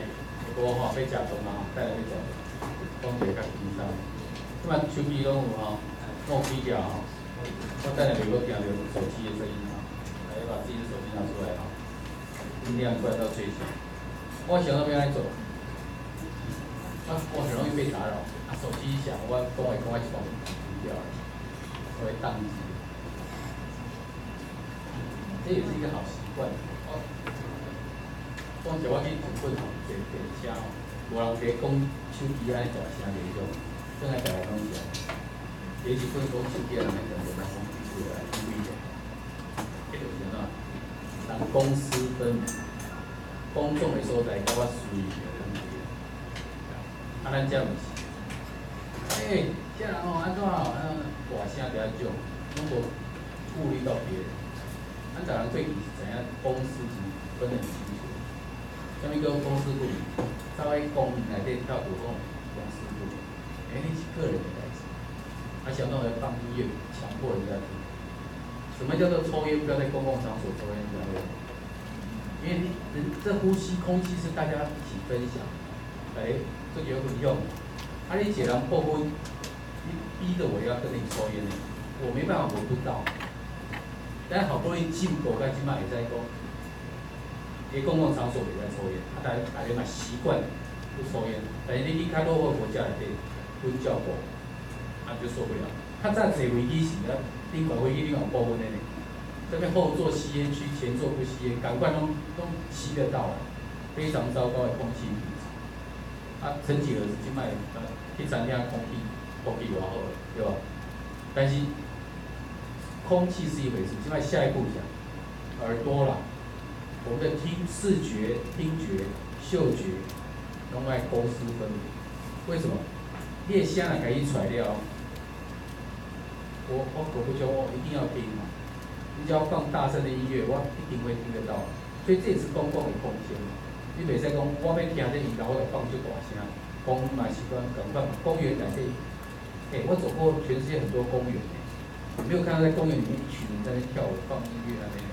无吼要食饭嘛，等下要走，讲一个较轻松。即摆手机拢有吼，弄几条吼，我等下袂阁听到手机的声音吼，来把自己的手机拿出来吼，尽量关到最小。我想到要安做，我很容易被打扰，手机一响，我讲话讲一关掉了，我会宕机。这也是一个好习惯。当时我去日本吼，坐电车吼，无人在讲手机安尼大声那种，转来台湾讲起来，在日本讲手机人安讲就讲出来，注意者，迄就是怎啊？人公私分明，公众的所在甲我私域的分别。啊，咱遮毋是。这人吼安怎吼，大声伫遐讲，拢无顾虑到别人。咱逐人对己是知影公私是分得很清楚。啥物叫公私不明？走喺公园内底跳舞讲公私不明，你是个人的代志。想到要放音乐，强迫人家听。什么叫做抽烟？不要在公共场所抽烟，知道吗？因为人这呼吸空气是大家一起分享，这有用。你一个人破婚，你逼着我要跟你抽烟呢，我没办法闻不到。但好不容易进步，但起码也在讲。喺公共场所袂使抽烟，大家嘛习惯不抽烟，但是你去较落后国家内底，分教过，就受不了。较早坐飞机时啊，顶管飞机顶有部分的呢，这边后座吸烟区，前座不吸烟，赶快都吸得到，非常糟糕的空气品质。曾几何时，即摆去餐厅空气偌好了，对吧？但是空气是一回事，即摆下一步讲耳朵啦。我们的视觉、听觉、嗅觉，拢爱公私分明。为什么？你的声若家己出来了，我不叫我一定要听嘛。你只要放大声的音乐，我一定会听得到。所以这也是公共的空间。你袂使讲我要听这音乐，我就放最大声。公嘛是讲共款，公园内底，我走过全世界很多公园，有没有看到在公园里面一群人在那跳舞、放音乐那边？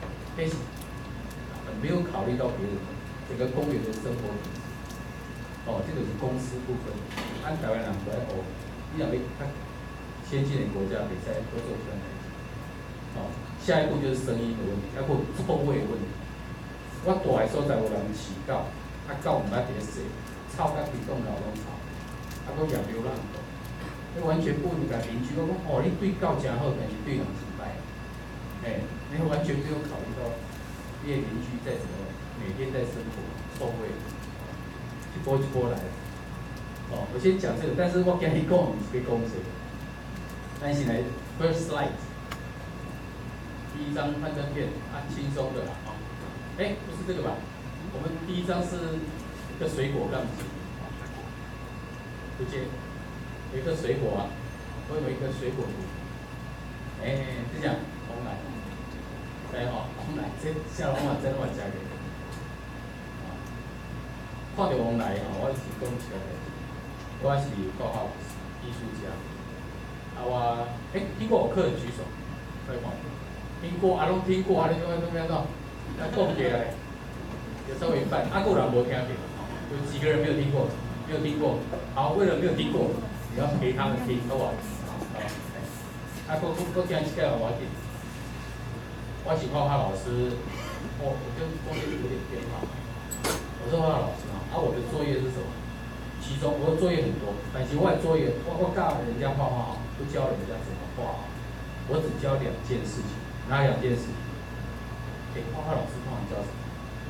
没有考虑到别人整个公园的生活品质，这个是公私不分。按台湾人不爱学，你若要较先进的国家，袂使都做这样代志。下一步就是声音的问题，包括臭味的问题。我住的所在有人饲狗，狗唔捌伫咧洗，臭甲比栋楼拢臭，佫养流浪狗，你完全不应该邻居讲你对狗真好，但是对人真歹。你完全没有考虑到。你的邻居在怎么每天在生活，臭味一波一波来。我先讲这个，但是我跟你讲，不是要讲这个。咱先来 first slide， 第一张幻灯片，轻松的啦，不是这个吧？我们第一张是一个水果杠子，不见，有一个水果我有一个水果图，是这样，红来。往来，这下拢嘛真嘛食个。看到往来我是讲一个，我是画画艺术家。我听过我客人举手，快看。听过拢听过你怎么讲？讲起来，有稍微一半，有人无听过，有几个人没有听过？没有听过。好，为了没有听过，你要陪他们听，好不好？我听一个我紧。我是画画老师，我跟中间有点偏好。我是画画老师我的作业是什么？其中我的作业很多，但是我的作业我教人家画画不教人家怎么画我只教2件事情，哪2件事情？画画老师通常教什么？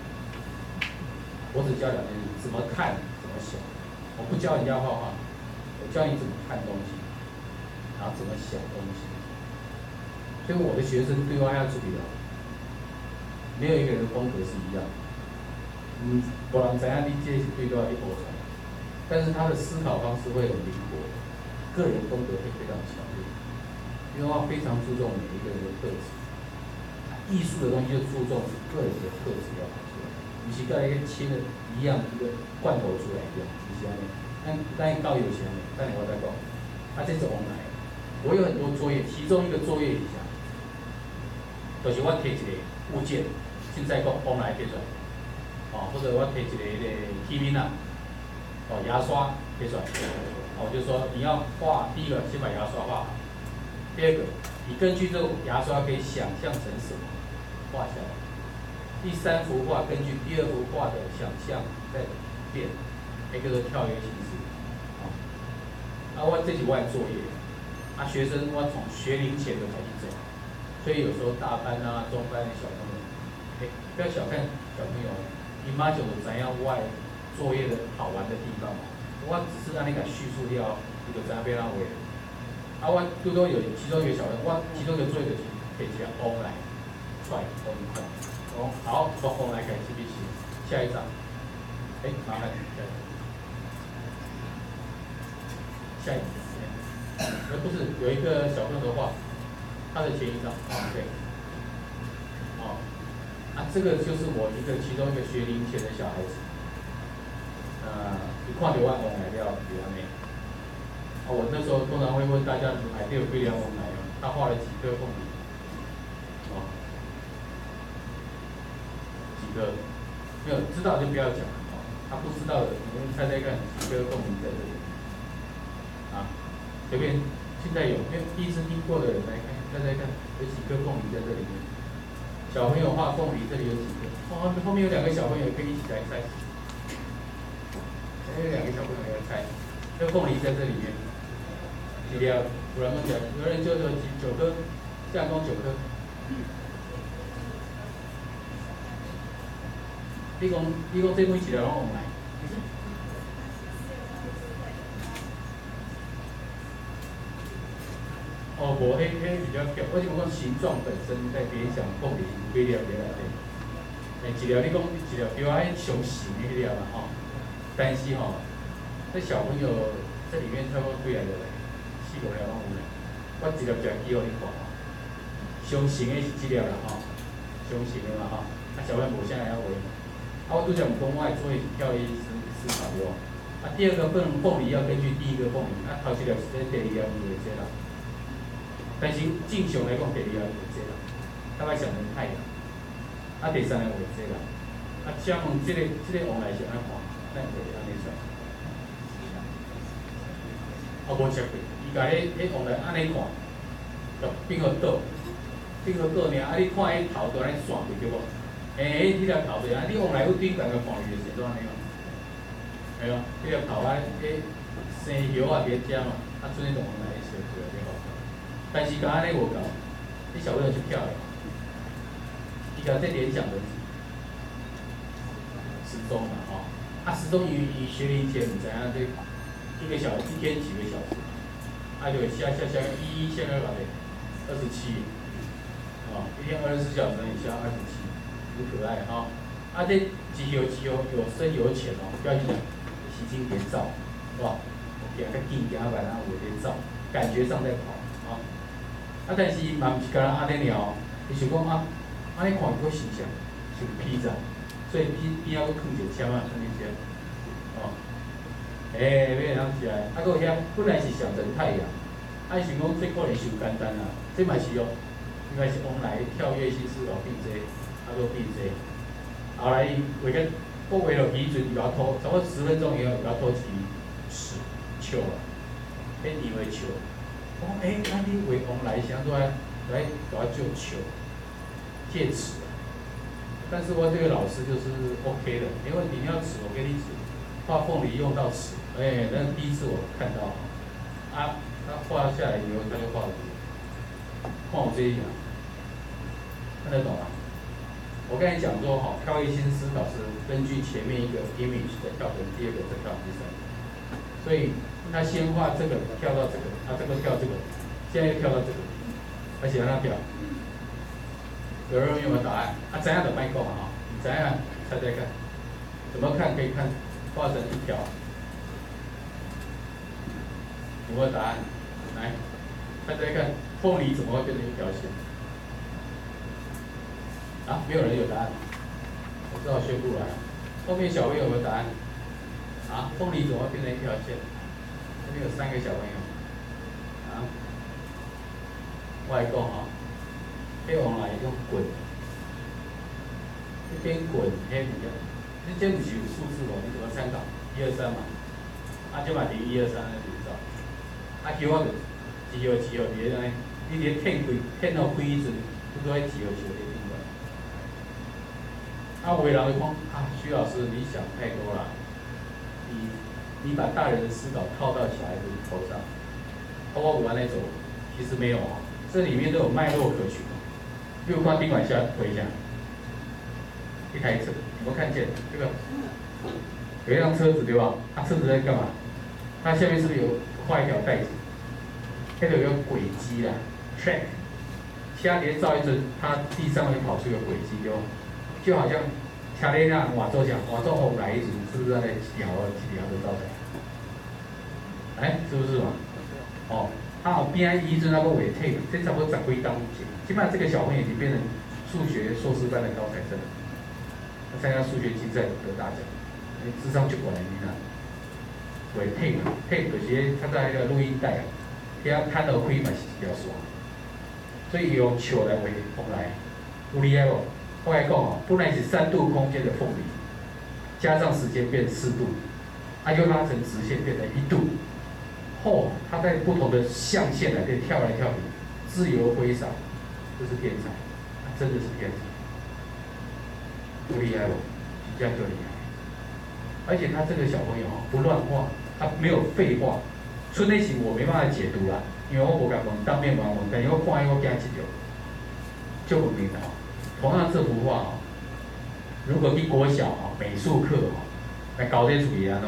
我只教2件事情，怎么看，怎么想。我不教人家画画，我教你怎么看东西，然后怎么想东西。所以我的学生对我要处理没有一个人的风格是一样。无人知影你这是对我一模一样，但是他的思考方式会很灵活，个人风格会非常强烈。因为我非常注重每一个人的特质，艺术的东西就注重是个人的特质要拿出来，不是跟一个切的一样一个罐头出来一样，不是安尼。咱教有钱的，等下我再讲。这是往来，我有很多作业，其中一个作业底下。就是我摕一个物件，现在讲往来摕出来， 哦，或者我摕一个迄个器皿啊，哦，牙刷摕出来，哦，就说你要画，第一个先把牙刷画好，第二个，你根据这个牙刷可以想象成什么，画下来。第三幅画根据第二幅画的想象再变，那个跳跃形式。啊，我这是我的作业，啊，学生我从学龄前就开始做，所以有时候大班啊、中班的小朋友，不要小看小朋友，伊妈就有知影我的作业的好玩的地方嘛。我只是让你甲叙述了，你就知影要哪画。啊，我最多有其中一个小朋友，我其中一个作业就是摕一个翁来踹翁块。好，从翁来开始比起，下一张，麻烦你下一张，不是有一个小朋友的画，他的前一张，对，这个就是我一个其中一个学龄前的小孩子，一看到我翁来了，就安尼。我那时候通常会问大家，买这个龟苓翁来哦，他画了几颗凤梨？几颗？没有知道就不要讲哦，他不知道的，你们猜猜看，几颗凤梨在这里？随便，现在有没有第一次听过的人来看，猜猜看，有几颗凤梨在这里面？小朋友画凤梨，这里有几颗？后面有2个小朋友可以一起来猜。有2个小朋友来猜，这凤梨在这里面，几粒？有人讲，有人就说9颗，这样讲9颗。你讲这每一条拢往来。无，迄比较巧。我是讲形状本身在联想凤梨几粒在内底。一条你讲一条，比如迄上形的迄条嘛吼。但是吼，这小朋友这里面差不多几来的，4、5条拢有嘞。我一粒只记互你看吼。上形的是这粒啦吼，上形的嘛吼。小朋友无啥会晓画。我拄则毋讲，我的作业是跳跃思考对无？第二个凤梨要根据第一个凤梨，头一粒是这，第二粒是这啦。但是正常来讲，第2个画这啦，大概想成太阳。第3个画这啦。请问这个往来是安怎看？咱画安尼出来。无切过，伊甲迄往来安尼看，就变个倒，变个倒尔。你看迄头都安尼线过对无？迄条头对啊，你往来有顶悬个看伊就是怎安尼嘛？系咯，迄条头生叶别遮嘛，剩迄种往来小对对无？但是安尼无够，你小朋友就跳了，伊甲这联想的时钟嘛吼，时钟伊学龄前毋知影这一天几个小时，就下一下个偌个27，一天24小时以下27，很可爱哈。这几有深有浅哦，不要紧，洗精别照，是吧？行较紧，行慢啊，有点照，感觉上在跑。但是嘛毋是干那安尼尔哦，伊想讲安尼看伊个形象像披萨，所以边仔佫放一个签啊，安尼只，要会当食的。佫有遐本来是想成太阳，伊想讲这可能伤简单啊，这嘛是哦，应该是往来跳跃性思考变这，佫变这，后来伊画个我画落去阵又要拖，差不多10分钟以后又要拖一支尺笑啊，迄二位笑。你画往来是安怎来甲我做球借尺，但是我这个老师就是 OK 的，没问题。你要尺，我给你尺。画凤梨用到尺，那第一次我看到，他画下来以后，他就画了，看我这一样，看得懂吗？我刚才讲说跳跃性思考是根据前面一个 image 再跳成第2个，再跳第3个，所以他先画这个，跳到这个，这个跳这个，现在又跳到这个，而且让他跳。有人有没有答案？知影就莫讲啊，唔知影猜猜看，怎么看可以看画成一条？有没有答案？来，猜猜看，凤梨怎么会变成一条线？没有人有答案，我只好宣布了。后面小朋友有没有答案？凤梨怎么会变成一条线？这边有3个小朋友。我来讲往来用滚，一边滚，迄物件你这不是有数字哦，你怎么参考？123嘛，啊，就嘛伫123来比照，啊，叫我就几号，伫个安尼，你伫个天后开时阵，你搁爱几号小伫顶个。啊，有的人会讲啊，徐老师你想太多了，你把大人的思考套到小孩子头上，包括我那种，其实没有啊，这里面都有脉络可循。比如说宾馆下回一下，一台车，有没有看见这个？有一辆车子对吧？它车子在干嘛？它下面是不是有画一条带子？那个有个轨迹啦 ，track。下碟照一阵，它地上会跑出一个轨迹，对吧？就好像车咧那瓦座讲，瓦座红来一组，是不是那几条的照出来？哎，是不是嘛？哦，它后边一阵那个尾 tape， 这差不多10几档钱。基本上这个小朋友已经变成数学硕士班的高材生了，他参加数学竞赛得大奖，智商就管了你啦。尾 tape 就是他在那个录音带啊，遐摊到开嘛是一条线，所以用球来围红来，有厉害不？我来讲哦，本来是3度空间的凤梨，加上时间变4度，又拉成直线变成1度，它在不同的象限来可以跳来跳去，自由挥洒，这是天才，真的是天才，不厉害不？这样就厉害。而且他这个小朋友不乱画，他没有废话，所以那时我没办法解读啦，因为我无敢问，当面问，但因为看伊我惊一跳，就不明了。同样这幅画如果去国小美术课来搞这处理安怎？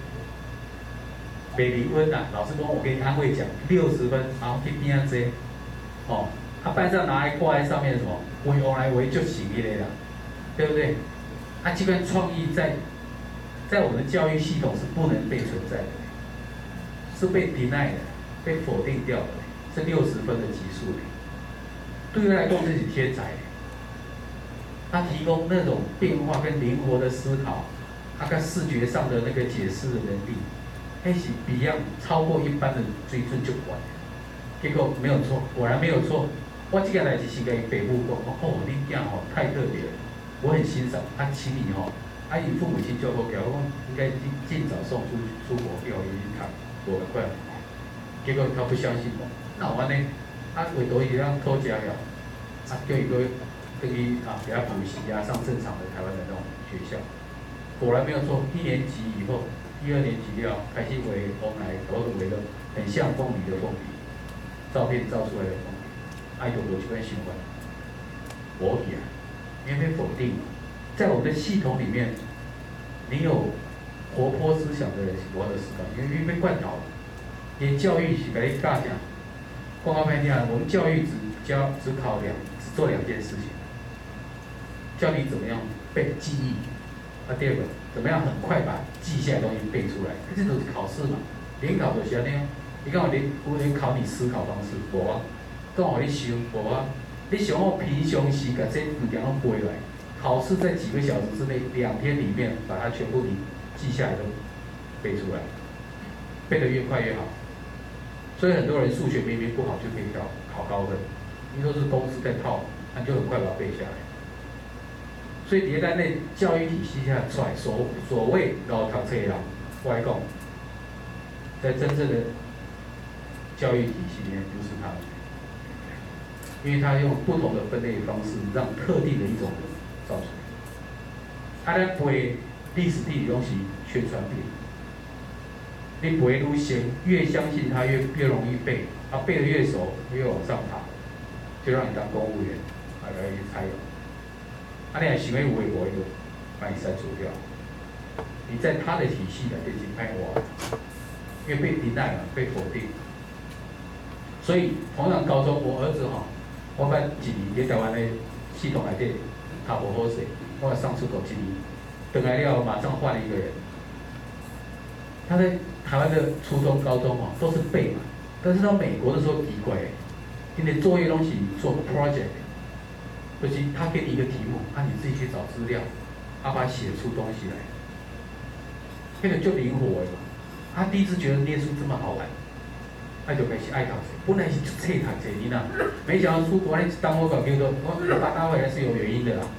袂离婚啦，老师说我给你安慰奖60分，然后去边仔坐，班上拿来挂在上面什么围往来围就行一类的，对不对？这个创意在我们的教育系统是不能被存在的，是被 deny 的，被否定掉的，是60分的级数的。对他来说这是天才，他提供那种变化跟灵活的思考，跟视觉上的那个解释的能力，那是比样超过一般的水准就管。结果没有错，果然没有错。我这个代志是跟北部讲，你囝太特别了，我很欣赏。请你以父母亲就好，我应该尽早送出国，要回去读，我快。结果他不相信我，那我呢？为多伊让偷家了，叫伊个等于给他补习上正常的台湾的那种学校。果然没有错，1年级以后，1、2年级了，开始围红来，围了很像凤梨的凤梨，照片照出来的凤梨，就无这款想法，无去啊，因为被否定。在我们的系统里面，你有活泼思想的人是活的思考，因为被灌倒了。你教育是给你教啥？讲到歹听，我们教育只做2件事情，教你怎么样背记忆，第二个怎么样很快把记下来的东西背出来，这都是考试嘛。联考就是安尼啊，你讲有人考你思考方式，无啊，讲互你想，无啊，你想好平常时把这物件拢背来。考试在几个小时之内，2天里面把它全部记下来都背出来，背得越快越好。所以很多人数学明明不好就可以考高分，因为都是公式在套，他就很快把它背下来。所以在那教育体系下出来，所谓老读册的人，我来讲，在真正的教育体系里面不是他们，因为他用不同的分类方式，让特定的一种人造出来。在背历史地理东西宣传品，你背越深，越相信它越容易背，背得越熟越往上爬，就让你当公务员，来去采用。你若想要有诶无就把你删除掉。你在他的体系内面是歹活，因为被deny了，被否定。所以同样高中，我儿子我捌1年在台湾的系统内底读无好势，我上出国1年，回来了马上换了一个人。他在台湾的初中、高中都是背嘛，但是到美国的时候奇怪，因为作业东西做 project， 就是他给你一个题目，你自己去找资料，把它写出东西来，那个就灵活了嘛。他第一次觉得念书这么好玩，就开始爱读书。本来是册读册你呐，没想到出国当我搞丢的，我把他回来是有原因的啦。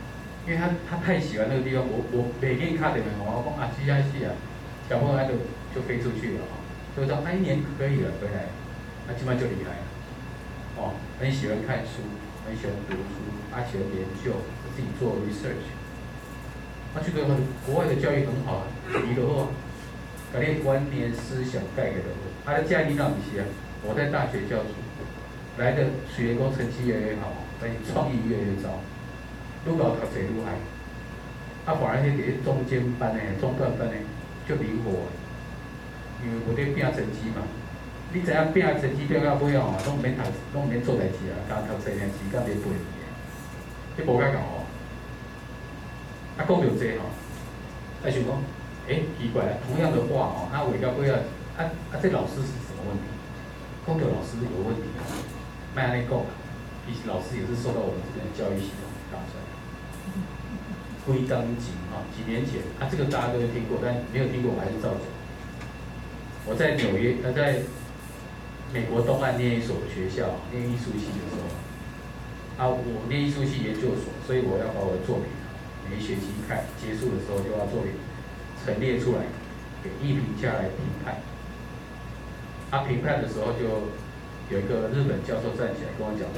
因为他太喜欢那个地方，我每天看电话，我讲啊，接下去啊，小朋友就飞出去了哦，所以说一年可以了，回来，基本上就离开了，哦，很喜欢看书，很喜欢读书，喜欢研究，自己做 research，觉得国外的教育很好啊，你的话，把你观念思想带给了我，家里那不是啊，我在大学教书，来的学工成绩越来越好，但是创意越来越糟，愈搞读册愈害，反而迄个中间班的、中段班的就灵活，因为无咧拼成绩嘛。你知影拼成绩拼到尾哦，拢毋免读，拢毋免做代志啊，单读册尔，时间袂背去的，这无甲共哦。讲到这吼，想讲，奇怪了，同样的话哦，画到尾啊，这老师是什么问题？讲到老师有问题，莫安尼讲，其实老师也是受到我们这边的教育系统打出来的。归当级几年前这个大家都会听过，但没有听过我还是照讲。我在纽约，在美国东岸念一所学校，念艺术系的时候，我念艺术系研究所，所以我要把我的作品每一学期结束的时候就把作品陈列出来，给艺评家来评判。评判的时候就有一个日本教授站起来跟我讲说：“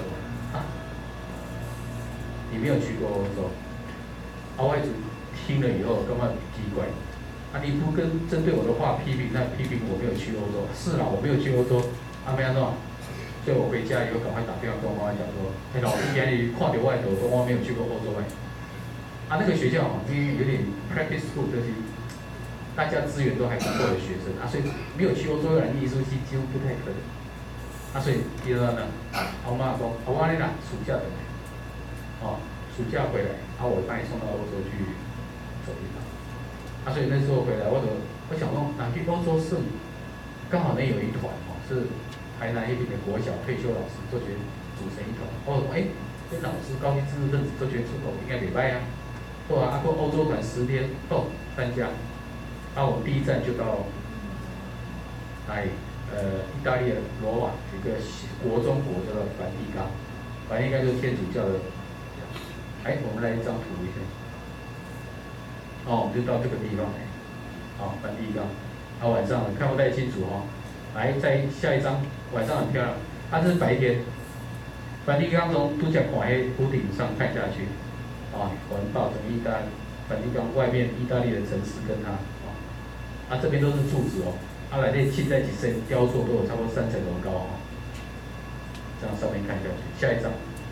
你没有去过欧洲。”我一直听了以后，感觉奇怪。你不跟针对我的话批评，那批评我没有去欧洲。是啦，我没有去欧洲，要安怎？所以我回家以后赶快打电话跟我妈妈讲说：“老师今日看到外头说我没有去过欧洲那个学校因为有点 practice school， 就是大家资源都还不够的学生所以没有去欧洲的艺术系几乎不太可能。所以第二呢，我妈讲：“我你啦，暑假回来，暑假回来，我把你送到欧洲去走一趟。”所以那时候回来，我想说，去欧洲是刚好那有一团是台南那边的国小退休老师，都觉得组成一团。这老师高级知识分子都觉得出口应该袂歹啊。过欧洲团10天参加。我们第一站就到意大利的罗马，一个国中国叫做梵蒂冈，梵蒂冈就是天主教的。我们来一张图一下。我们就到这个地方梵蒂冈。晚上看不太清楚来，再下一张，晚上很漂亮。这是白天，梵蒂冈从都假看黑屋顶上看下去，环抱整意大利，梵蒂冈外面意大利的城市跟它，这边都是柱子内底砌在几身雕塑都有差不多3层楼高这样上面看下去，下一张，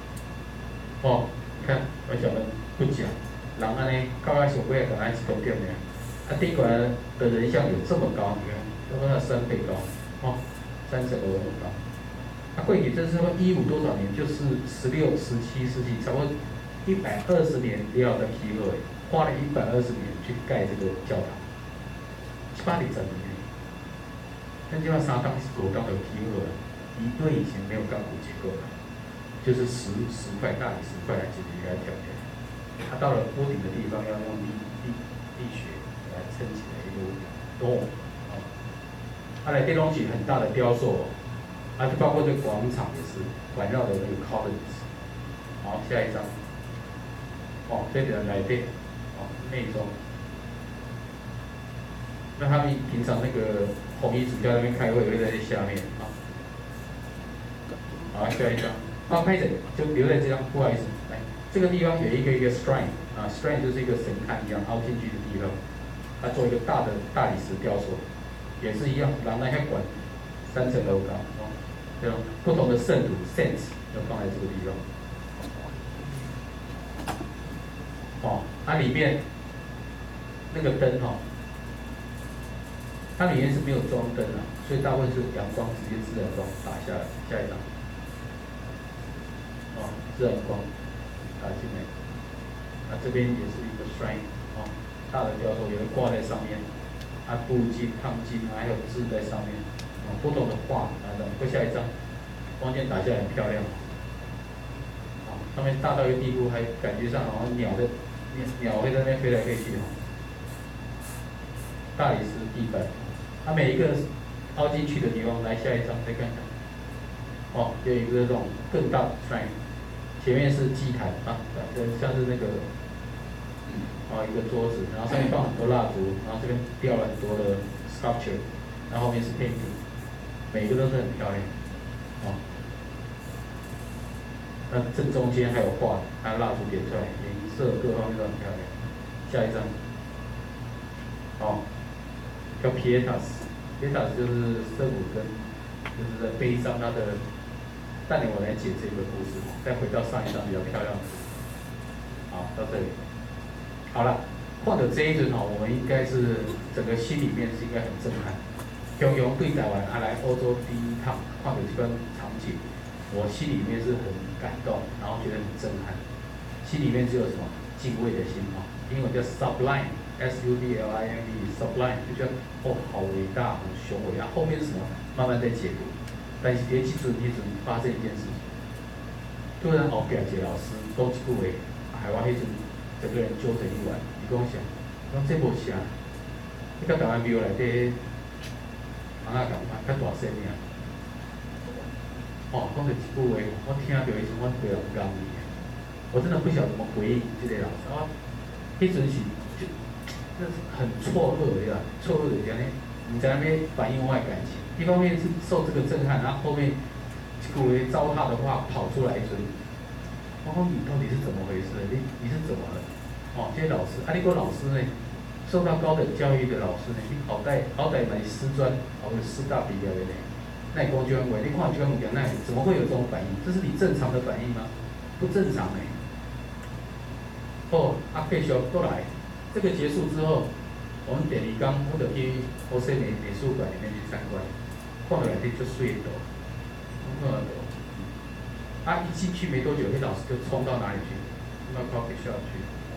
你看我讲的不假。人安尼到上尾可能1公点呢，地馆的人像有这么高，你看，差不多3倍高，3层楼那么高。过去这是15多少年，就是16、17世纪，差不多120年了的起好花了120年去盖这个教堂，7、8、10年。但基本上3档5档的起好了，因为以前没有钢骨结构就是石块大理石块来解决来挑起来。到了屋顶的地方，要用力学来撑起来一个洞。内底拢是很大的雕塑就包括这个广场也是环绕的那个 columns。好，下一张。这个内底内中。那他们平常那个红衣主教那边开会，会在下面好，下一张。拍着就留在这张，不好意思。这个地方有一个 shrine，shrine 就是一个神龛一样凹进去的地方，做一个大的大理石雕塑，也是一样，然后那些管3层楼高这种不同的圣徒 saints 要放在这个地方。它里面那个灯它里面是没有装灯所以大部分是阳光直接自然光打下来。下一张。自然光。打进来，这边也是一个 shrine 大的雕塑，有人挂在上面，布金、烫金还有字在上面，不同的画会下一张，光线打下来很漂亮，上面大到一个地步，还感觉上好像鸟会在那边飞来飞去大理石地板，每一个凹进去的地方，来下一张再看看，有一个这种更大的 shrine。前面是祭坛像是那个一个桌子，然后上面放很多蜡烛，然后这边雕了很多的 sculpture， 然后后面是 painting， 每个都是很漂亮，那正中间还有画，它蜡烛点出来，颜色各方面都很漂亮。下一张，叫 Pietas 就是圣母跟，就是在悲伤他的，带领我来解这个故事，再回到上一张比较漂亮的。好，到这里，好了，看到这一阵我们应该是整个心里面是应该很震撼。雄雄对台湾来欧洲第一趟，看到这个场景，我心里面是很感动，然后觉得很震撼，心里面只有什么敬畏的心英文叫 sublime，S-U-B-L-I-M-E，sublime 就觉得好伟大，很雄伟啊。后面是什么？慢慢在解读。但是别记住，你只发生一件事情，突然后边一个老师讲一句话，害我迄阵整个人揪成一团。伊讲啥？讲这无啥，你甲台湾庙内底蠓仔共款，较大声尔。讲着一句话，我听到迄阵我规人唔甘意。我真的不晓得怎么回应这个老师迄阵是就那是很错愕的呀，错愕的讲呢，你在那边反映我的感情。一方面是受这个震撼，然后后面一句糟蹋的话跑出来一阵，我讲你到底是怎么回事？你是怎么了？这些老师，你个老师呢，受到高等教育的老师呢，你好歹买师专，或者师大毕业的呢，那你讲这样话，你看这样物件，那怎么会有这种反应？这是你正常的反应吗？不正常继续过来。这个结束之后，我们第二天我就去欧西美术馆里面去参观，看到内底就水的，看到一进去没多久，那老师就冲到哪里去？冲到 coffee shop 去。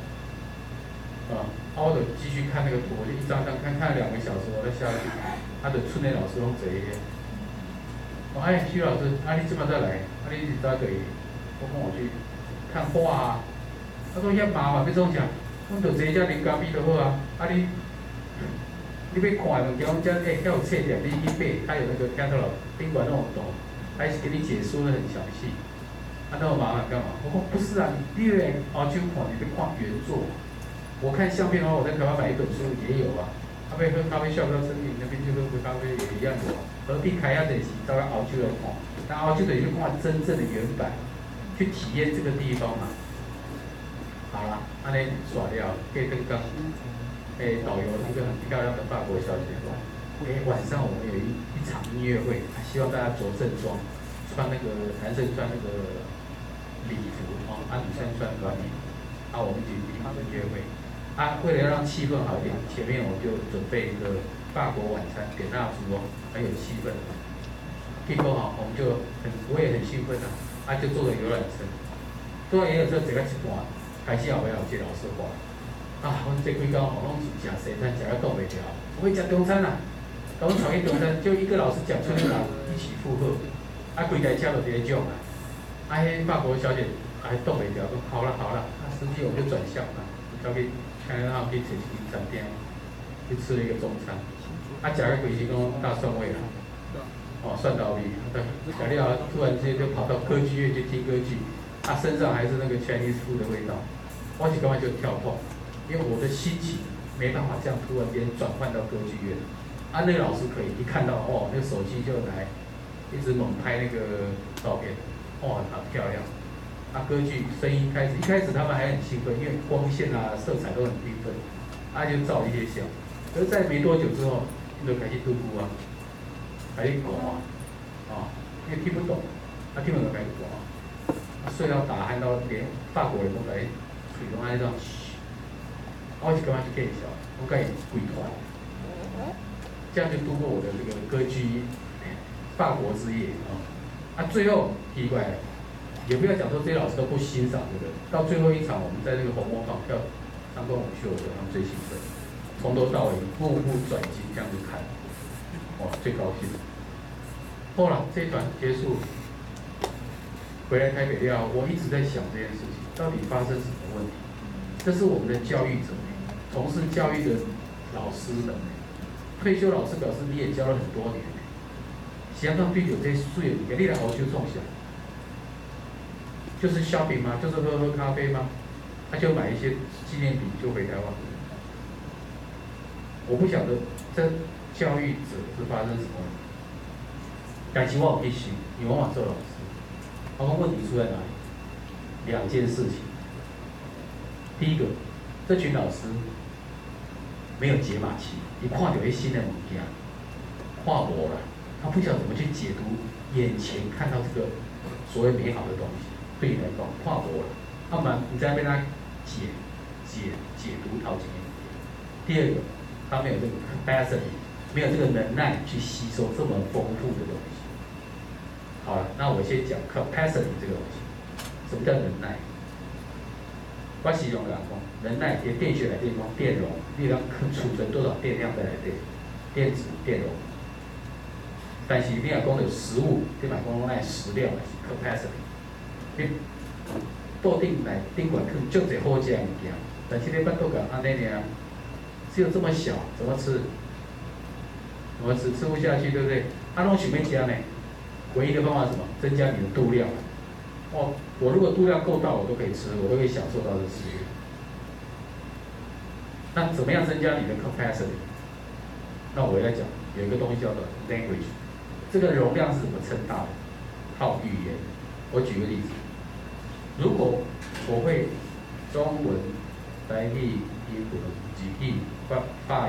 我就继续看那个图，我就一张张看了2个小时，我再下去。他的村内老师拢坐迄个。徐老师，你即摆再来，你是早对？我讲我去看花啊。他说遐麻烦，要创啥？阮就坐遮啉咖啡就好啊。你要看物件，阮遮遐有册店，你去买，他有那个 catalog， 宾馆那种懂，还是给你解说的很详细。那么麻烦干嘛？我说不是啊，你来澳洲看，你得看原作。我看相片的话，我在台湾买一本书也有啊。喝咖啡笑不要生病，那边就喝咖啡也一样有啊。何必开遐侪时，走到澳洲来看？但澳洲的去看真正的原版，去体验这个地方嘛。好了，安尼耍掉，可以跟导游一个很漂亮的法国小姐说，晚上我们有一场音乐会，希望大家着正装，穿那个男生穿那个礼服女生穿短衣，我们一起听音乐会。为了让气氛好一点，前面我就准备一个法国晚餐，点蜡烛很有气氛。结果我们我也很兴奋就坐了游览车，坐了游览车坐到一半。开始后尾有一个老师话，阮这几天拢是食西餐，食到挡袂牢，我要食中餐啦。甲阮带去中餐，就一个老师讲，村里人一起附和，规台车就直接种迄法国小姐挡袂牢，讲好了，司机我们就转向了，交给看到去找一间餐厅，去吃了一个中餐，食到规时讲大蒜味啦，蒜头味，食了突然间就跑到歌剧院去听歌剧。身上还是那个 Chinese food 的味道，我是感觉就跳痛，因为我的心情没办法这样突然间转换到歌剧院。那个老师可以一看到那个手机就来，一直猛拍那个照片，好漂亮。歌剧声音一开始他们还很兴奋，因为光线色彩都很缤纷，就照一些相。可是在没多久之后，就开始嘟咕开始讲因为听不懂，听不懂开始讲。睡到打鼾到连法国人都来，嘴拢安尼种，我是感觉是更笑，我甲伊跪团，这样就度过我的这个歌剧法国之夜最后奇怪了，也不要讲说这些老师都不欣赏这个，到最后一场我们在那个红磨坊跳上段舞秀的时候，他们最兴奋，从头到尾目不转睛这样子看，最高兴。后来这一团结束。回来台北了，我一直在想这件事情，到底发生什么问题？这是我们的教育者，从事教育的老师们，退休老师表示你也教了很多年，是安怎对着这水的物件，你来澳洲创啥？就是 shopping 吗？就是喝咖啡吗？ 他就买一些纪念品就回台湾。我不晓得这教育者是发生什么问题，但是我有去想，因为我嘛做老师，我讲问题出在哪里？两件事情。第一个，这群老师没有解码器，一看到一新的物件，看无了，他不晓得怎么去解读眼前看到这个所谓美好的东西，对你来讲看无了，要不然你在被他解读好几年。第二个，他没有这个 capacity， 没有这个能耐去吸收这么丰富的东西。好了，那我先讲 capacity 这个东西，什么叫能耐？我形容来讲，能耐在电学来讲，电容，你要储存多少电量在内底，电子、电容。但是你若讲到食物，你嘛讲那食料是 capacity， 你桌顶内顶管放足侪好食的物件，但是你巴肚个安尼尔，只有这么小，怎么吃？怎么吃？吃不下去，对不对？拢想要吃呢，唯一的方法是什么？增加你的度量。哦，我如果度量够大，我都可以吃，我都可以享受到这食欲。那怎么样增加你的 capacity？ 那我要讲有一个东西叫做 language， 这个容量是怎么称大的？靠语言。我举个例子，如果我会中文、台语、英文、日语、法语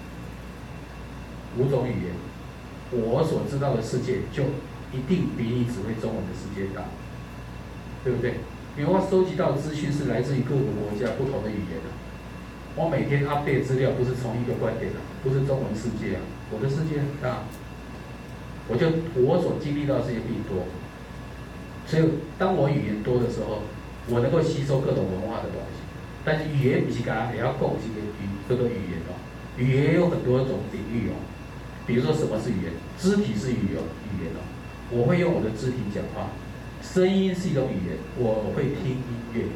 5种语言，我所知道的世界就一定比你只会中文的世界大。对不对？因为我收集到的资讯是来自于各个国家不同的语言的。我每天 update 资料不是从一个观点的，不是中文世界啊，我的世界很大。我所经历到的世界比你多，所以当我语言多的时候，我能够吸收各种文化的东西。但是语言不是讲也要够这个语言哦，语言有很多种领域哦。比如说什么是语言？肢体是语言哦，我会用我的肢体讲话。声音是一种语言，我会听音乐。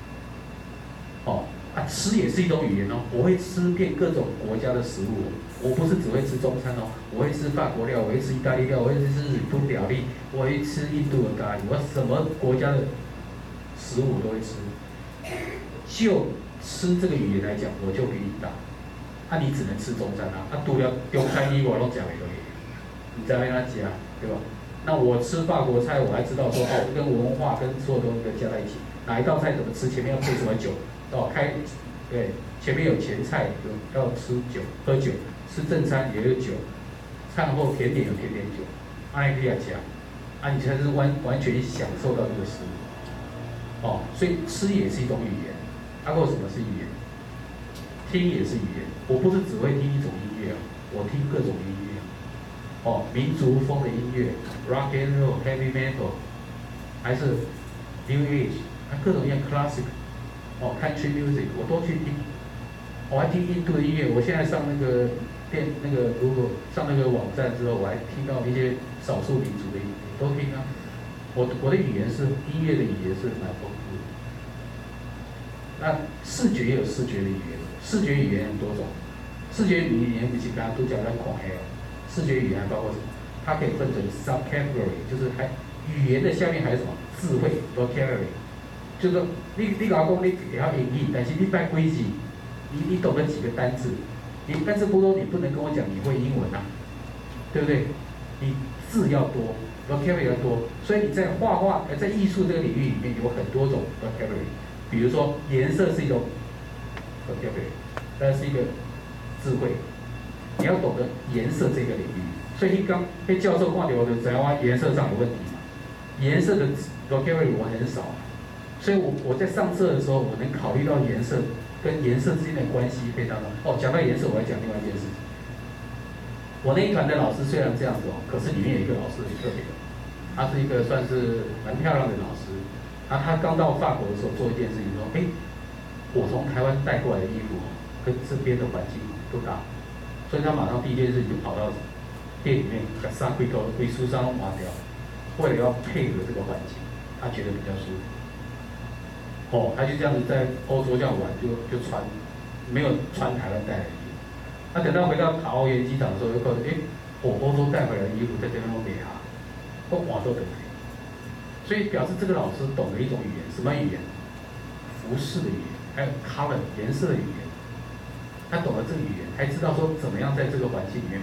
吃也是一种语言哦，我会吃遍各种国家的食物。我不是只会吃中餐哦，我会吃法国料，我会吃意大利料，我会吃日本料理，我会吃印度的咖喱，我什么国家的食物我都会吃。就吃这个语言来讲，我就比你大。你只能吃中餐啊，除了中餐以外，拢食袂落去，你知道哪吃啊，对吧？那我吃法国菜，我还知道说跟文化跟所有东西加在一起，哪一道菜怎么吃，前面要配什么酒，对，前面有前菜，要吃酒，喝酒，吃正餐也有酒，餐后甜点有甜点酒，你可以吃，你才是完全享受到这个食物。所以吃也是一种语言，还有什么是语言？听也是语言，我不是只会听一种音乐啊，我听各种音乐。民族风的音乐 ，rock and roll、heavy metal， 还是 new age， 各种各样 classic，country music， 我都去听。我还听印度的音乐，我现在上那个Google 上那个网站之后，我还听到一些少数民族的音乐，都听啊。我的语言是音乐的语言是蛮丰富的。那视觉也有视觉的语言，视觉语言很多种，视觉语言不是刚刚都讲在看黑哦。视觉语言还包括什么？它可以分成 subcategory， 就是语言的下面还有什么？智慧 vocabulary， 就是说你老公你也要英语，但是你拜规矩，你懂得几个单字，但是不多，你不能跟我讲你会英文啊，对不对？你字要多 vocabulary 要多，所以你在在艺术这个领域里面有很多种 vocabulary， 比如说颜色是一种 vocabulary， 但是一个智慧。你要懂得颜色这个领域，所以被教授看到我就知道我颜色上有问题嘛。颜色的 vocabulary 我很少，所以我在上色的时候，我能考虑到颜色跟颜色之间的关系非常好。讲到颜色，我要讲另外一件事情。我那一团的老师虽然这样子可是里面有一个老师很特别的，他是一个算是蛮漂亮的老师。他刚到法国的时候做一件事情说，我从台湾带过来的衣服跟这边的环境不搭。所以他马上第一件事就跑到店里面把衫柜头被书衫划掉，为了要配合这个环境，他觉得比较舒服。他就这样子在欧洲这样玩，就穿，没有穿台湾带来的衣服。那等到回到桃园机场的时候，就告诉欧洲带回来的衣服在这边都没啊，都换都等于。所以表示这个老师懂得一种语言，什么语言？服饰的语言。 还有 color 颜色的语言，他懂得这个语言，还知道说怎么样在这个环境里面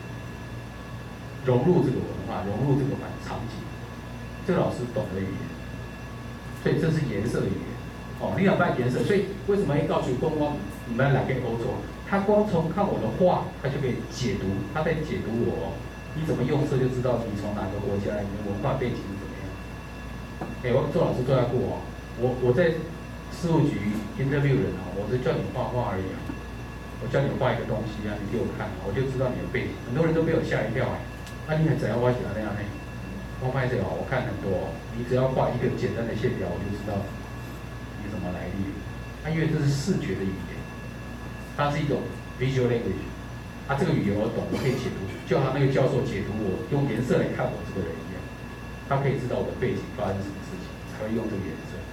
融入这个文化，融入这个场景。这个老师懂得语言，所以这是颜色的语言。哦，你想办颜色，所以为什么一告诉光光你们来给欧洲？他光从看我的画，他就可以解读，他在解读我。你怎么用色就知道你从哪个国家来，你的文化背景是怎么样。我做老师做下过哦，我在事务局 interview 人啊，我是叫你画画而已啊，我叫你画一个东西啊，你给我看啊，我就知道你的背景。很多人都被我吓一跳你还怎样画起来那样呢？我拍这个我看很多你只要画一个简单的线条，我就知道你什么来历。因为这是视觉的语言，它是一种 visual language。这个语言我懂，我可以解读，就好像那个教授解读我用颜色来看我这个人一样，他可以知道我的背景发生什么事情，才会用这个颜色。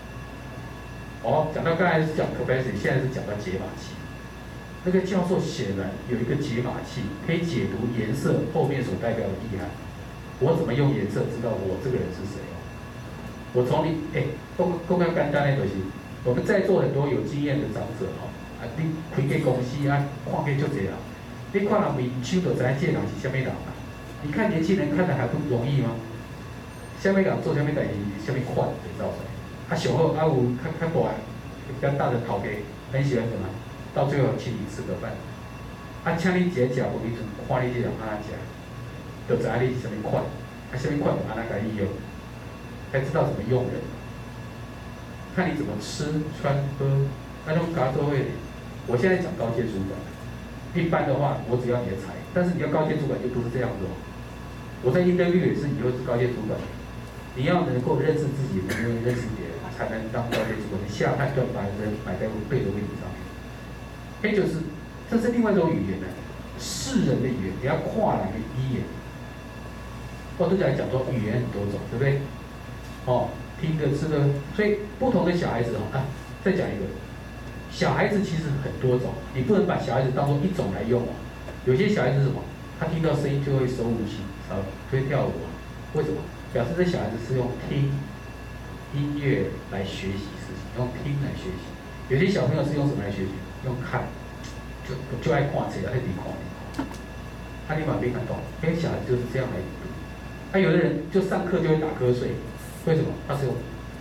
讲到刚才是讲 capacity， 现在是讲到解码器。那个教授显然有一个解码器，可以解读颜色后面所代表的意涵。我怎么用颜色知道我这个人是谁？我从你公开简单的就是，我们在座很多有经验的长者你开个公司看过就这样。你看人面手就知道这个人是什么人啊？你看年轻人看的还不容易吗？什么人做什么代志，什么款就知道出来。上好有较大的、比较大的头家，很喜欢什么？到最后请你吃个饭。请你一个食饭时阵，看你这人安怎食，就知影你是什么款。什么款就安怎甲你用，才知道怎么用人。看你怎么吃、穿、喝，那种搞做会。我现在讲高阶主管。一般的话，我只要你的才，但是你要高阶主管就不是这样子哦。我在 interview 也是以后是高阶主管，你要能够认识自己，能够认识别人，才能当高阶主管。你下判断把人摆在对的位置上面。这是另外一种语言呢，世人的语言，你要跨人的语言。我都讲说语言很多种，对不对？听的、吃的，所以不同的小孩子再讲一个。小孩子其实很多种，你不能把小孩子当作一种来用有些小孩子是什么？他听到声音就会手舞足蹈，就会跳舞为什么？表示这小孩子是用听音乐来学习事情，用听来学习。有些小朋友是用什么来学习？用看，就爱看册，爱比看。你嘛没看懂，因为小孩子就是这样来读。有的人就上课就会打瞌睡，为什么？他是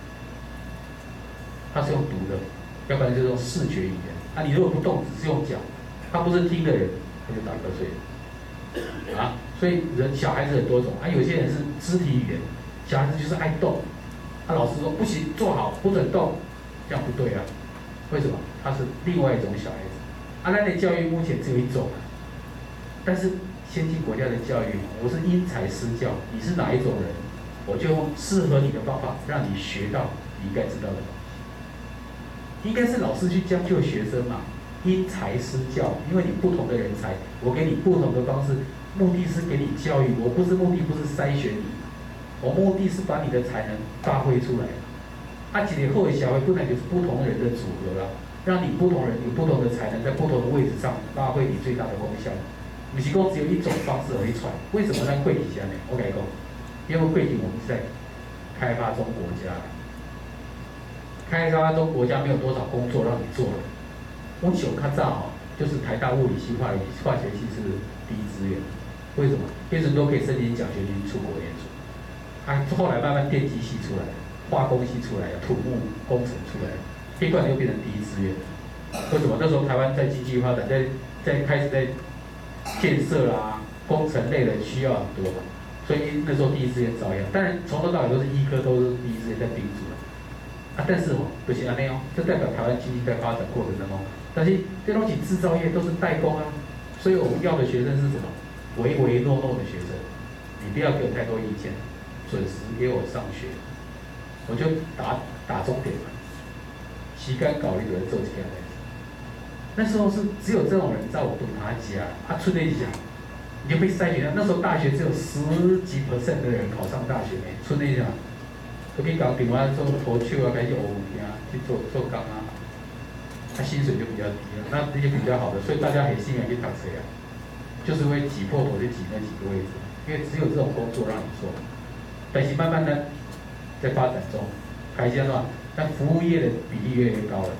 用读的。要不然就是用视觉语言你如果不动，只是用讲，他不是听的人，他就打瞌睡所以小孩子很多种有些人是肢体语言，小孩子就是爱动老师说不行，坐好，不准动，这样不对为什么？他是另外一种小孩子那的教育目前只有一种但是先进国家的教育，我是因材施教，你是哪一种人，我就用适合你的方法，让你学到你应该知道的。应该是老师去将就学生嘛，因材施教，因为你不同的人才，我给你不同的方式，目的是给你教育，我不是目的不是筛选你，我目的是把你的才能发挥出来。一个好的社会本来就是不同人的组合让你不同人有不同的才能，在不同的位置上发挥你最大的功效。不是说只有一种方式而已传。为什么在会体下呢？我跟你讲，因为会体我们是在开发中国家。开发中国家没有多少工作让你做了。我小较早就是台大物理系、化学系是第一志愿，为什么？变成都可以申请奖学金出国念书。后来慢慢电机系出来了，化工系出来了，土木工程出来了，突然又变成第一志愿。为什么？那时候台湾在经济发展，在开始在建设工程类的需要很多，所以那时候第一志愿照样。当然从头到尾都是医科都是第一志愿在盯住了。但是不是安尼这代表台湾经济在发展过程当中，但是这东西制造业都是代工所以我们要的学生是什么？唯唯诺诺的学生，你不要给我太多意见，准时给我上学，我就打终点嘛。时间搞一个做起来。那时候是只有这种人在我读他家出那一下，你就被筛选了。那时候大学只有10几%的人考上大学出那一下。去搞电话做投手开始学物件，去做工薪水就比较低那也比较好的，所以大家很心去读书就是会挤破头去挤那几个位置，因为只有这种工作让你做。但是慢慢的在发展中，开始但服务业的比例越来越高了，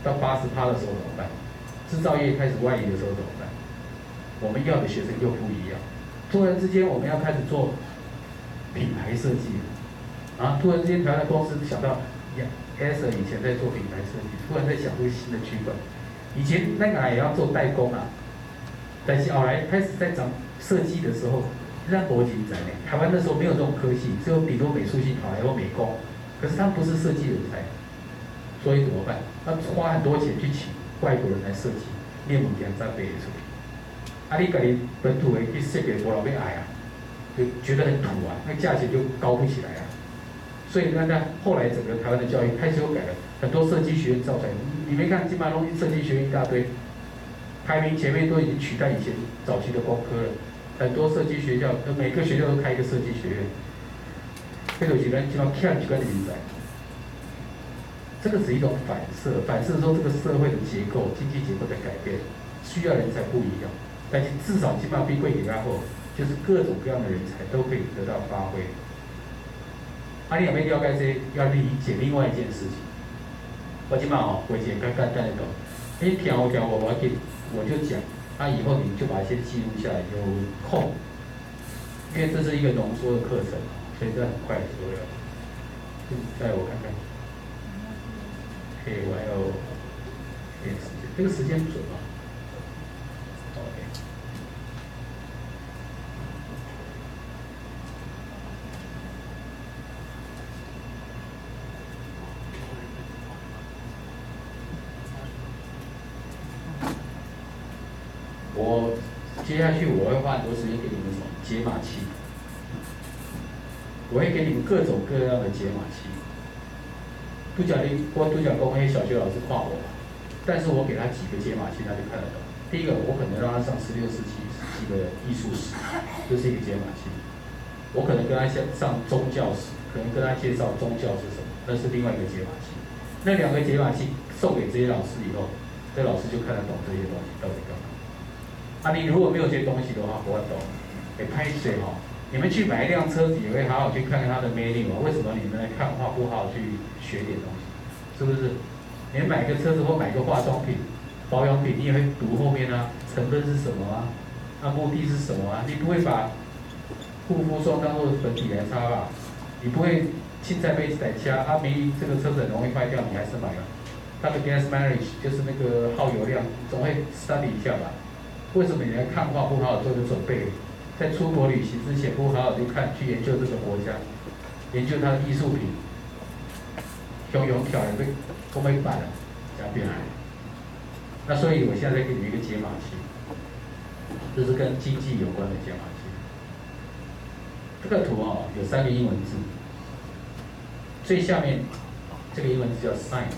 到80%的时候怎么办？制造业开始外移的时候怎么办？我们要的学生又不一样。突然之间我们要开始做品牌设计了，然后突然之间台湾的公司想到，Acer 以前在做品牌设计，突然在想出新的区块。以前那个也要做代工啊，但是后来开始在讲设计的时候，让国际在内，台湾那时候没有这种科系，只有顶多美术系跑来或美工，可是他们不是设计人才，所以怎么办？要花很多钱去请外国人来设计，念物件再背出来。啊，你家己本土的去设计，无人要爱啊，就觉得很土啊，那价钱就高不起来啊。所以那后来整个台湾的教育开始有改了，很多设计学院造出来。你没看金马东设计学院一大堆，排名前面都已经取代以前早期的工科了。很多设计学校，每个学校都开一个设计学院。这就是咱今嘛欠一个人才。这个是一种反射，反射说这个社会的结构、经济结构在改变，需要人才不一样。但是至少金马比贵给后，就是各种各样的人才都可以得到发挥。你也要了解这，要理解另外一件事情。我今嘛回解刚刚带懂，听我就讲，以后你就把一些记录下来，有空，因为这是一个浓缩的课程，所以这很快说了。现在我看看，我还有点时间，这个时间准吗？我接下去我会花很多时间给你们什么解码器，我会给你们各种各样的解码器。我都讲公黑小学老师夸我，但是我给他几个解码器，他就看得懂。第一个，我可能让他上16世纪的艺术史，这是一个解码器。我可能跟他上宗教史，可能跟他介绍宗教是什么，那是另外一个解码器。那2个解码器送给这些老师以后，这老师就看得懂这些东西到底干嘛。你如果没有这些东西的话，我懂。拍水哦，你们去买一辆车子也会好好去看看它的 menu 啊。为什么你们来看画不好好去学点东西？是不是？你买个车子或买个化妆品、保养品，你也会读后面啊，成分是什么啊？目的是什么啊？你不会把护肤霜当做粉底来擦吧？你不会青菜杯子来掐这个车子很容易坏掉，你还是买了。它的 gas mileage 就是那个耗油量，总会 study 一下吧？为什么你来看画不好好做个准备？在出国旅行之前，不好好去研究这个国家，研究它的艺术品，用挑也被都没摆了，这样变来。那所以我现在在给你们一个解码器，这是跟经济有关的解码器。这个图有3个英文字，最下面这个英文字叫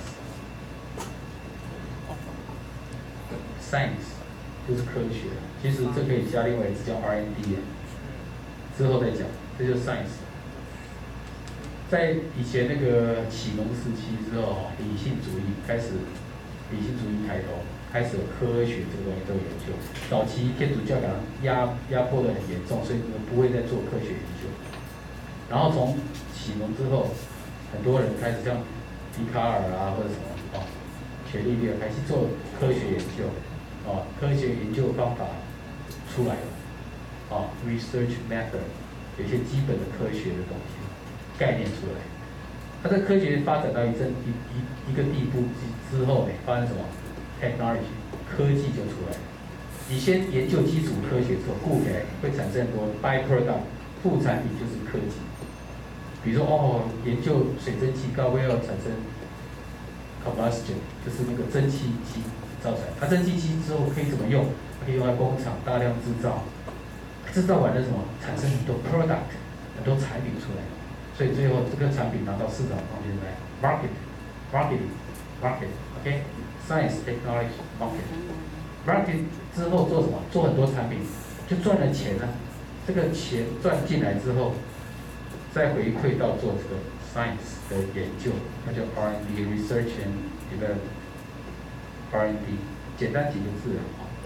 science。就是科学，其实这可以加另外一个字叫 R&D 之后再讲，这就是 science。在以前那个启蒙时期之后，理性主义抬头，开始有科学这个东西做研究。早期天主教压迫得很严重，所以不会再做科学研究。然后从启蒙之后，很多人开始像笛卡尔或者什么伽利略开始做科学研究。科学研究方法出来了，research method 有一些基本的科学的东西概念出来。它这科学发展到一个地步之后呢，发生什么 technology 科技就出来了。你先研究基础科学之后，顾起来会产生很多 byproduct 副产品，就是科技。比如说研究水蒸气高温要产生 combustion， 就是那个蒸汽机。造出来，蒸汽机之后可以怎么用？可以用在工厂大量制造，制造完了什么？产生很多 product， 很多产品出来，所以最后这个产品拿到市场上面来 market，OK，science technology market 之后做什么？做很多产品，就赚了钱啊。这个钱赚进来之后，再回馈到做这个 science 的研究，那叫 R&D research and development。R&D 简单几个字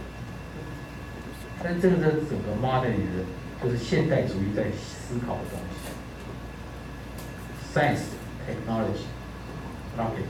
但这个是整个 modern 的，就是现代主义在思考的东西。Science, technology, market，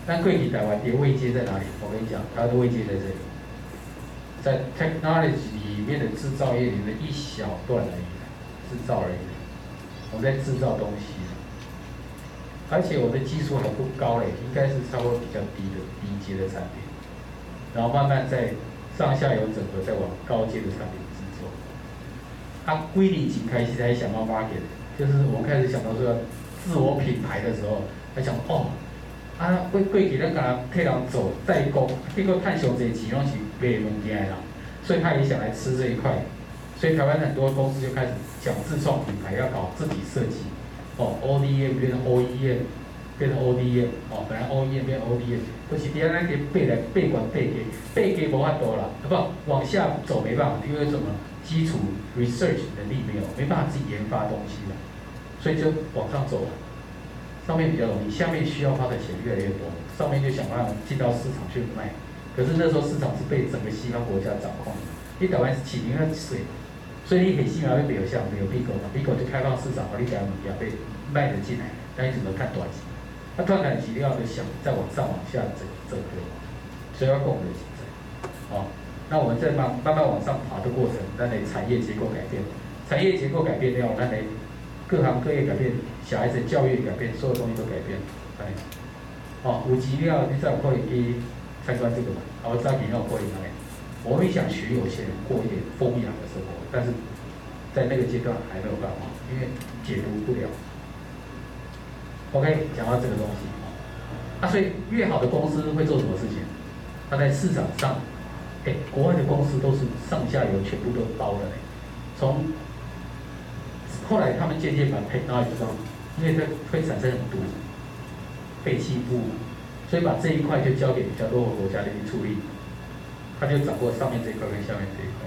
但过去台湾的位阶在哪里？我跟你讲，它的位阶在这里，在 technology 里面的制造业里面一小段而已，制造而已。我在制造东西，而且我的技术还不高嘞，应该是稍微比较低阶的产品，然后慢慢在上下游整合，再往高阶的产品制作。归零前开始才想到 market， 就是我们开始想到说要自我品牌的时候，才想过去咱甲替人做代工，结果赚上侪钱拢是卖物件的人，所以他也想来吃这一块。所以台湾很多公司就开始讲自创品牌，要搞自己设计。ODM 变成 OEM， 变成 ODM， 本来 OEM 变 ODM， 都是伫咱个背管背无法度啦，不往下走没办法，因为什么基础 research 能力没有，没办法自己研发东西了，所以就往上走了。上面比较容易，下面需要花的钱越来越多，上面就想办法进到市场去卖。可是那时候市场是被整个西方国家掌控的，因为台湾是起零那水，所以你很西苗会没有像没有 Bigo 就开放市场，你台湾物件被卖得进来，但你只能看短期。那短期你要想再往上往下整合，所以要跟我们的竞争。那我们在慢慢往上爬的过程，那你产业结构改变，产业结构改变掉，那你各行各业改变，小孩子教育改变，所有东西都改变。5级了，你才有可能去参观这个嘛？早期那有可能的。我们想学有钱人过一点风雅的生活，但是在那个阶段还没有办法，因为解读不了。OK， 讲到这个东西，所以越好的公司会做什么事情？它在市场上，国外的公司都是上下游全部都包的嘞，从后来他们渐渐把 technology 上，因为它会产生很多废弃物，所以把这一块就交给比较落后国家的去处理，他就掌握上面这一块跟下面这一块。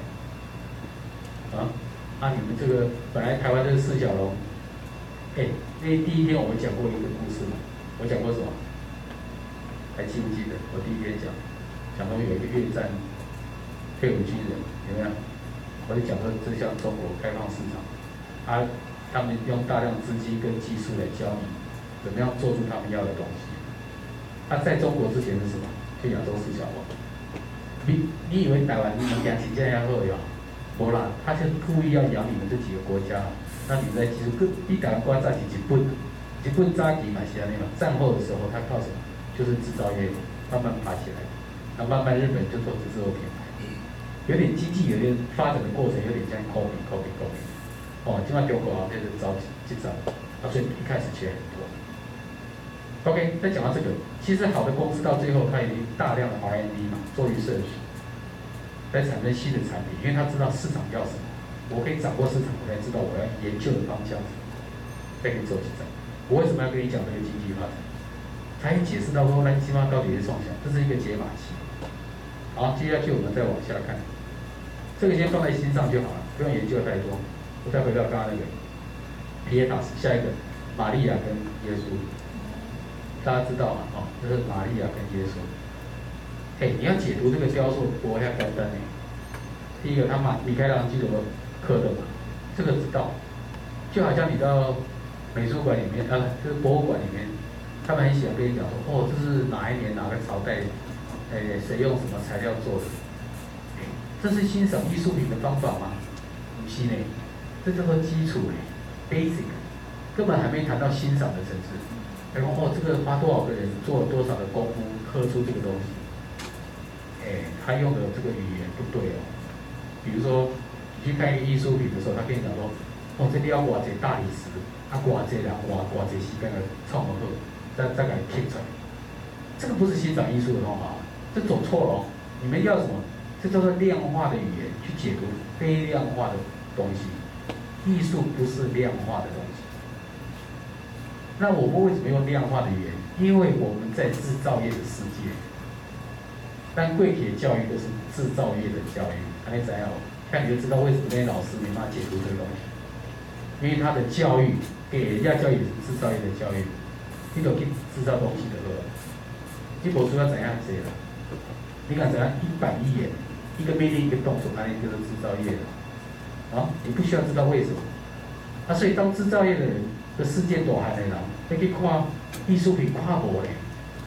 你们这个本来台湾这个四小龙，那第一天我们讲过一个故事嘛，我讲过什么？还记不记得？我第一天讲到有一个越战退伍军人，有没有？我就讲说这向中国开放市场。他们用大量资金跟技术来教你怎么样做出他们要的东西。在中国之前是什么？就亚洲四小龙。你以为台湾你们讲起这样好哟？没啦，他就故意要养你们这几个国家，那你们在技术比台湾国家是日本早期嘛是安尼嘛，战后的时候他靠什么？就是制造业慢慢爬起来，那慢慢日本就做自有品牌，有点经济有点发展的过程，有点像 copy。现在中国就是早几招，所以一开始缺很多。OK， 再讲到这个，其实好的公司到最后，它有大量的 R&D 嘛，做research，来产生新的产品，因为他知道市场要什么，我可以掌握市场，我才知道我要研究的方向是什么，再给你做几招。我为什么要跟你讲这个经济发展？才解释到说，蓝基嘛到底是创想，这是一个解码器。好，接下去我们再往下看，这个先放在心上就好了，不用研究太多。我再回到刚刚那个皮耶塔斯，下一个玛利亚跟耶稣，大家知道嘛？这是玛利亚跟耶稣。你要解读这个雕塑，不要简单。第一个，米开朗基罗刻的嘛，这个知道。就好像你到美术馆里面，就是博物馆里面，他们很喜欢跟你讲说，这是哪一年哪个朝代，谁用什么材料做的？这是欣赏艺术品的方法吗？不是呢，这叫做基础basic， 根本还没谈到欣赏的层次。然后这个花多少个人做了多少的功夫刻出这个东西？他用的这个语言不对哦。比如说，你去看一个艺术品的时候，他跟你讲说，这里要偌济大理石，偌济人偌济时间来创好，再给它刻出来。这个不是欣赏艺术的方法，这走错了哦。你们要什么？这叫做量化的语言去解读非量化的东西。艺术不是量化的东西。那我们为什么用量化的语言？因为我们在制造业的世界。但贵铁教育都是制造业的教育，你怎样？那你就知道为什么那些老师没办法解读这个东西，因为他的教育给人家教育是制造业的教育，你都去制造东西的了。你博主要怎样写了？你看怎样一板一眼，一个命令一个动作，那就是制造业了。你不需要知道为什么。所以当制造业的人的世界大汉的人，你去看艺术品看无咧。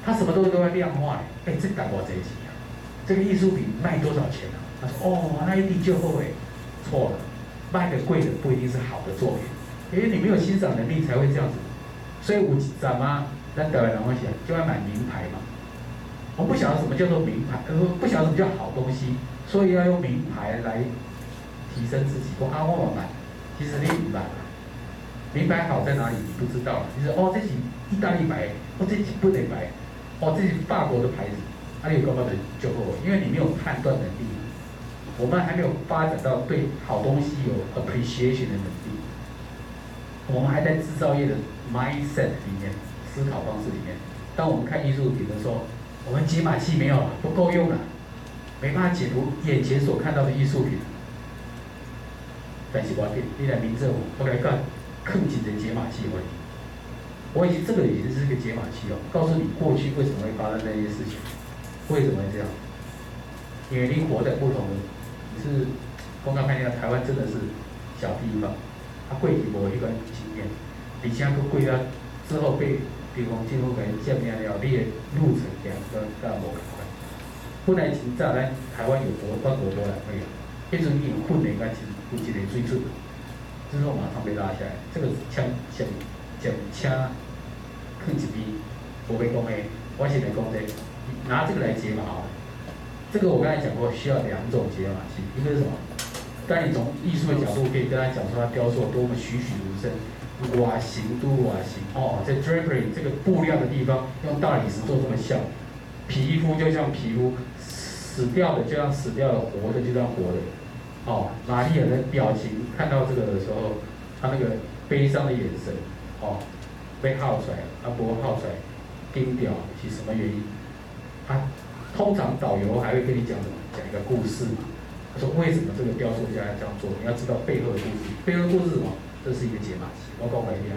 他什么东西都要量化。哎，这打我这一集啊，这个艺术品卖多少钱啊？他说哦，那一定就后悔，错了，卖的贵的不一定是好的作品，因为你没有欣赏能力才会这样子。所以有一阵啊，咱台湾人会想就要买名牌嘛。我不晓得什么叫做名牌，不晓得什么叫好东西，所以要用名牌来提升自己。我买，其实你不买。名牌好在哪里？你不知道，你说哦，这是意大利牌，哦，这是日本的牌，哦，这是法国的牌子，你有干嘛的就好？因为你没有判断能力，我们还没有发展到对好东西有 appreciation 的能力，我们还在制造业的 mindset 里面，思考方式里面。当我们看艺术品的时候，我们解码器没有了，不够用了，没办法解读眼前所看到的艺术品。但是我给你来民政府，我来看。更紧的解码器问题，我已经这个已经是个解码器哦，告诉你过去为什么会发生那些事情，为什么会这样？因为你活在不同的，你是公开看见台湾真的是小地方，贵体无一个经验，而且佫贵啊之后被比如讲政府给你建面了，你的路程行甲无共款。本来真早咱台湾有法国波兰会啊，迄阵已经混的应该是有一个水准。之后马上被拉下来，这个枪枪放一边，我被讲的，我是来讲这拿这个来解码好了。这个我刚才讲过，需要2种解码器，一个是什么？当你从艺术的角度可以跟他讲说，他雕塑有多么栩栩如生，瓦形都瓦形哦，在 drapery 这个布料的地方用大理石做这么像，皮肤就像皮肤，死掉的就像死掉的，活的就像活的。哦，玛利亚的表情看到这个的时候，她那个悲伤的眼神，哦，被耗出来，不过耗出来，丢掉是什么原因？通常导游还会跟你讲什么？讲一个故事嘛。他说为什么这个雕塑家要这样做？你要知道背后的故事。背后的故事是什么？这是一个解码器。我告诉你啊，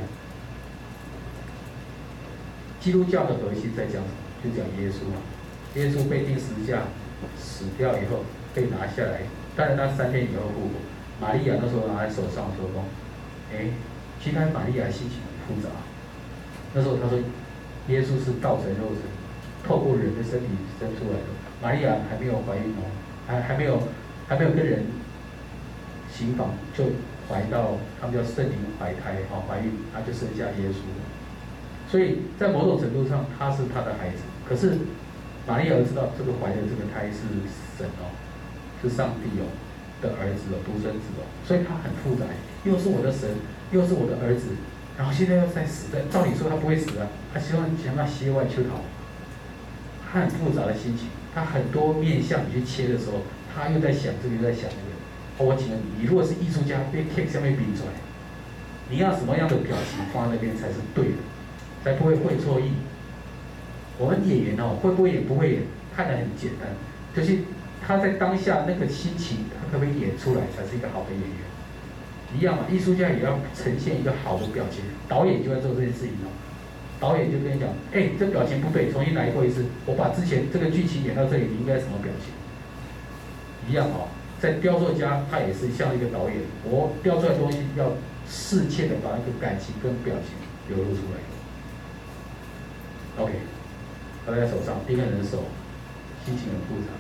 基督教的核心在讲什么？就讲耶稣嘛。耶稣被钉十字架，死掉以后被拿下来。当然，他3天以后复活。玛利亚那时候拿在手上说：“其实玛利亚心情很复杂。那时候他说，耶稣是道成肉身，透过人的身体生出来的。玛利亚还没有怀孕哦，还没有跟人行房，就怀到他们叫圣灵怀胎怀孕，他就生下耶稣。所以在某种程度上，他是他的孩子。可是玛利亚知道这个怀的这个胎是神是上帝的儿子独生子所以他很复杂，又是我的神，又是我的儿子，然后现在又在死在，照理说他不会死啊，他希望想要歇外求逃，他很复杂的心情，他很多面向你去切的时候，他又在想这个又在想那个。我请问你，如果是艺术家，被 take 下面比出来，你要什么样的表情放在那边才是对的，才不会会错意？我们演员会不会演不会演，看得很简单，就是他在当下那个心情，他可不可以演出来，才是一个好的演员。一样嘛，艺术家也要呈现一个好的表情，导演就在做这件事情导演就跟你讲，这表情不对，重新来过一次。我把之前这个剧情演到这里，你应该什么表情？一样在雕塑家他也是像一个导演，我雕出来的东西要适切的把那个感情跟表情流露出来。OK， 他在手上，一个人的手，心情很复杂。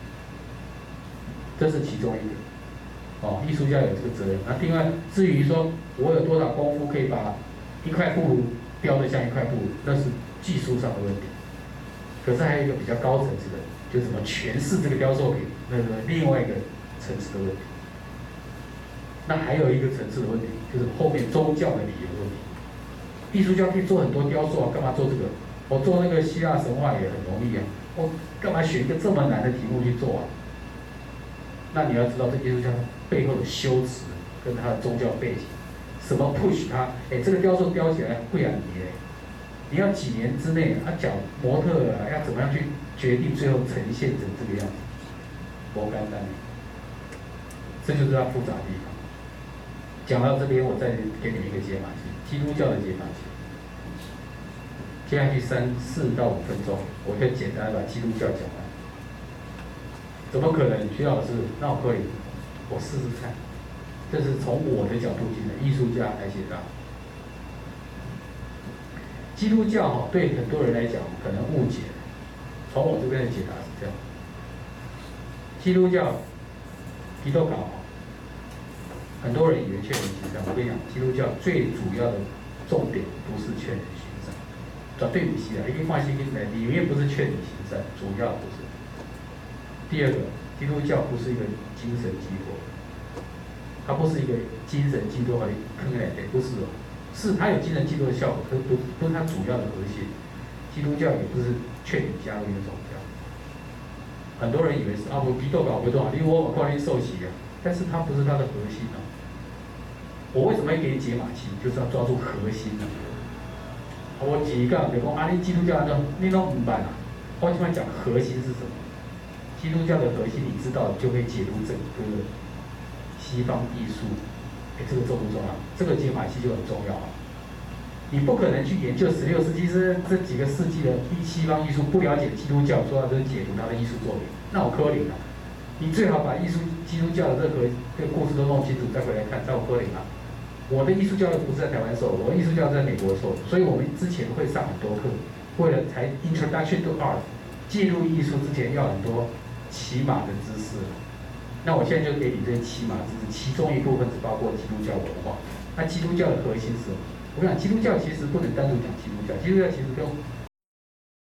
这是其中一个，艺术家有这个责任。那另外，至于说我有多少功夫可以把一块布雕得像一块布，那是技术上的问题。可是还有一个比较高层次的，就是怎么诠释这个雕塑品，那个另外一个层次的问题。那还有一个层次的问题，就是后面宗教的理由问题。艺术家可以做很多雕塑干嘛做这个？我做那个希腊神话也很容易我干嘛选一个这么难的题目去做那你要知道这艺术家背后的修辞跟他的宗教背景，什么 push 他？这个雕塑雕起来贵你要几年之内找模特要怎么样去决定最后呈现成这个样子？不简单这就是它复杂的地方。讲到这边，我再给你们一个解码器，基督教的解码器。接下去4到5分钟，我就简单把基督教讲完。怎么可能？徐老师，那我可以，我试试看。这是从我的角度进来，艺术家来写的。 基督教对很多人来讲可能误解，从我这边的解答是这样：基督教、基督教，很多人以为劝人行善。我跟你讲，基督教最主要的重点不是劝人行善，绝对不是啊！一定放心来，里面不是劝你行善，主要不是。第二个，基督教不是一个精神寄托，它不是一个精神寄托，好像坑来的，不是哦。是它有精神寄托的效果，可是不是它主要的核心。基督教也不是劝你加入一个宗教。很多人以为是啊，我基督教不多少，因为我关于受洗啊，但是它不是它的核心啊。我为什么会给你解码器？就是要抓住核心啊。我几个比如说啊，你基督教你都明白啦。我喜欢讲核心是什么？基督教的核心你知道，就会解读整个西方艺术。这个重不重要？这个解码器就很重要啊。你不可能去研究16世纪这几个世纪的西方艺术，不了解基督教，说要这解读他的艺术作品，那我柯林啊。你最好把基督教的这个故事都弄清楚，再回来看，在我柯林啊。我的艺术教育不是在台湾受，我的艺术教育在美国受，所以我们之前会上很多课，为了才 Introduction to Art， 进入艺术之前要很多起码的知识。那我现在就给你这些起码知识，其中一部分是包括基督教文化。那基督教的核心是什么？我跟你讲，基督教其实不能单独讲基督教，基督教其实跟